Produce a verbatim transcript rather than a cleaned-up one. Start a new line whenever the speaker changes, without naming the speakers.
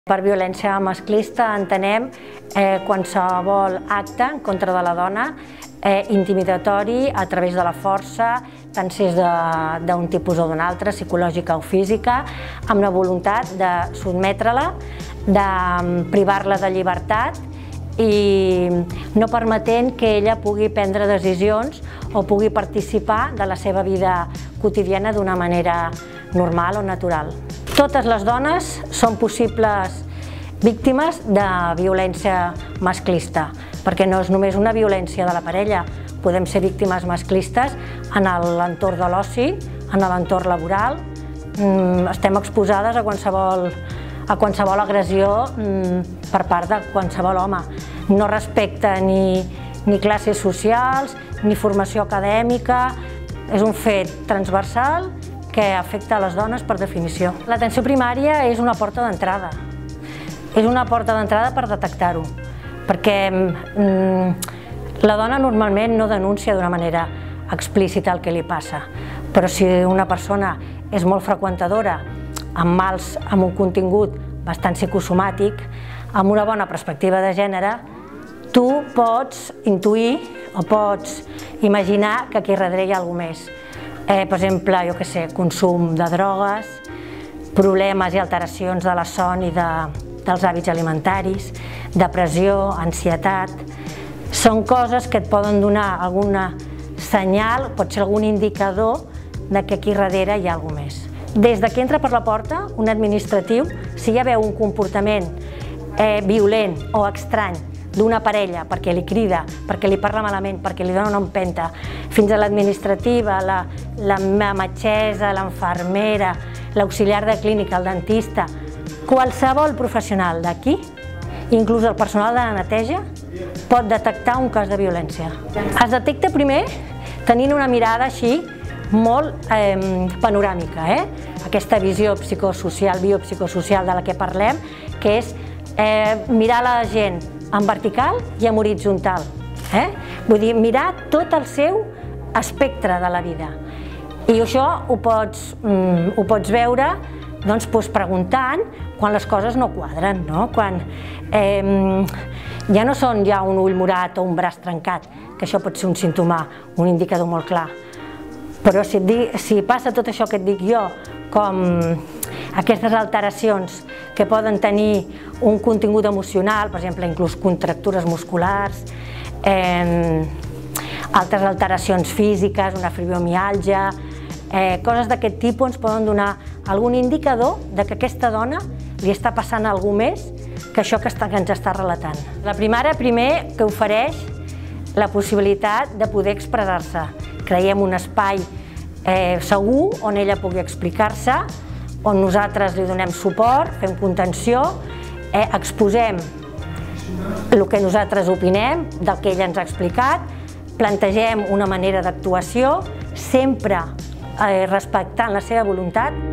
Per violència masclista entenem eh, qualsevol acte en contra de la dona eh, intimidatori a través de la força, tant si és d'un tipus o d'un altre, psicològica o física, amb la voluntat de sotmetre-la, de privar-la de llibertat i no permetent que ella pugui prendre decisions o pugui participar de la seva vida quotidiana d'una manera normal o natural. Totes les dones són possibles víctimes de violència masclista, perquè no és només una violència de la parella, podem ser víctimes masclistes en l'entorn de l'oci, en l'entorn laboral, estem exposades a qualsevol, a qualsevol agressió per part de qualsevol home. No respecta ni, ni classes socials, ni formació acadèmica, és un fet transversal que afecta a les dones per definició. L'atenció primària és una porta d'entrada. És una porta d'entrada per detectar-ho, perquè mm, la dona normalment no denuncia d'una manera explícita el que li passa, però si una persona és molt freqüentadora, amb mals, amb un contingut bastant psicosomàtic, amb una bona perspectiva de gènere, tu pots intuir o pots imaginar que aquí darrere hi ha alguna cosa més. Eh, per exemple, jo què sé, consum de drogues, problemes i alteracions de la son i de, dels hàbits alimentaris, depressió, ansietat. Són coses que et poden donar algun senyal, pot ser algun indicador de que aquí darrere hi ha alguna cosa més. Des que entra per la porta, un administratiu, si ja veu un comportament eh, violent o estrany d'una parella, perquè li crida, perquè li parla malament, perquè li dona una empenta, fins a l'administrativa, la, la metgessa, l'infermera, l'auxiliar de clínica, el dentista, qualsevol professional d'aquí, inclús el personal de la neteja, pot detectar un cas de violència. Es detecta primer tenint una mirada així molt eh, panoràmica, eh? Aquesta visió psicosocial, biopsicosocial de la que parlem, que és eh, mirar la gent en vertical i en horitzontal. Eh? Vull dir, mirar tot el seu espectre de la vida. I això ho pots, mm, ho pots veure doncs, doncs, preguntant quan les coses no quadren, no? Quan eh, ja no són ja un ull morat o un braç trencat, que això pot ser un símptoma, un indicador molt clar. Però si, et dic, si passa tot això que et dic jo, com aquestes alteracions que poden tenir un contingut emocional, per exemple, inclús contractures musculars, eh, altres alteracions físiques, una fibromiàlgia, eh, coses d'aquest tipus ens poden donar algun indicador de que aquesta dona li està passant alguna més que això que, està, que ens està relatant. La primària, primer, que ofereix la possibilitat de poder expressar-se. Creiem un espai eh, segur on ella pugui explicar-se, on nosaltres li donem suport, fem contenció, eh, exposem el que nosaltres opinem del que ella ens ha explicat, plantegem una manera d'actuació, sempre eh, respectant la seva voluntat.